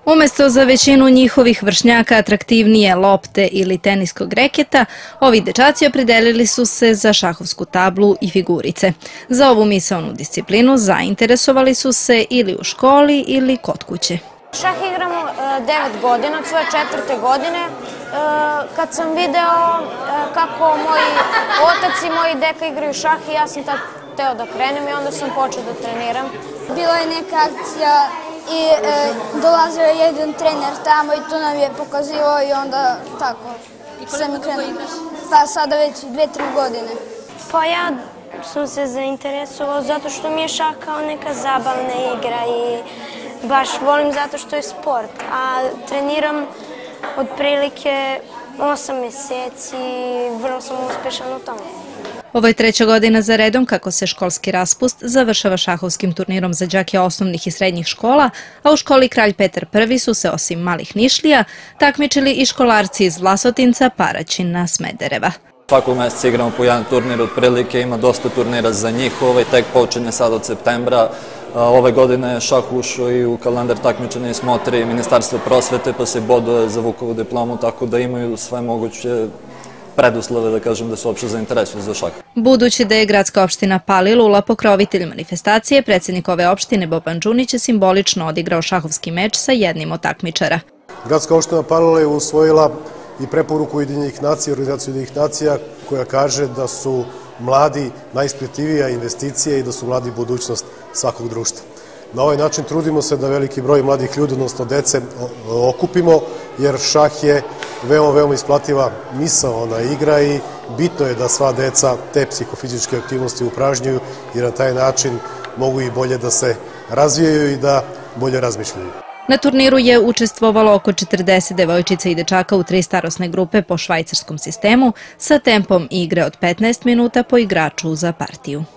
Umesto za većinu njihovih vršnjaka atraktivnije lopte ili teniskog reketa, ovi dečaci opredelili su se za šahovsku tablu i figurice. Za ovu misaonu disciplinu zainteresovali su se ili u školi ili kod kuće. Šah igram 9 godina, od svoje 4. godine. Kad sam video kako moji otac i moji deka igraju šah, i ja sam tad hteo da krenem i onda sam počeo da treniram. Bila je neka akcija i dolazio je jedan trener tamo i to nam je pokazivao i onda tako. I koliko dugo igraš? Pa sada već 2-3 godine. Pa ja sam se zainteresovao zato što mi je šah kao neka zabavna igra i baš volim zato što je sport, a treniram otprilike 8 meseci i vrlo sam uspešan u tome. Ovo je 3. godina za redom kako se školski raspust završava šahovskim turnirom za đake osnovnih i srednjih škola, a u školi Kralj Petar I su se osim malih Nišlija takmičili i školarci iz Vlasotinca, Paraćina, Smedereva. Svakog meseca igramo po jedan turnir, otprilike ima dosta turnira za njih, tek počinje sad od septembra. Ove godine je šah ušao i u kalendar takmičenja i smotri Ministarstva prosvete, pa se boduje za Vukovu diplomu, tako da imaju sve moguće preduslove, da kažem, da se uopšte zainteresuju za šah. Budući da je gradska opština Palilula pokrovitelj manifestacije, predsjednik ove opštine Boban Đunić je simbolično odigrao šahovski meč sa jednim od takmičara. Gradska opština Palilula je usvojila i preporuku Ujedinjenih nacija, organizaciju Ujedinjenih nacija, koja kaže da su mladi najisplativija investicija i da su mladi budućnost svakog društva. Na ovaj način trudimo se da veliki broj mladih ljudi, odnosno dece, okupimo, jer šah je veoma isplativa misaona igra i bitno je da sva deca te psihofizičke aktivnosti upražnjuju, jer na taj način mogu i bolje da se razvijaju i da bolje razmišljaju. Na turniru je učestvovalo oko 40 devojčica i dečaka u 3 starosne grupe po švajcarskom sistemu sa tempom igre od 15 minuta po igraču za partiju.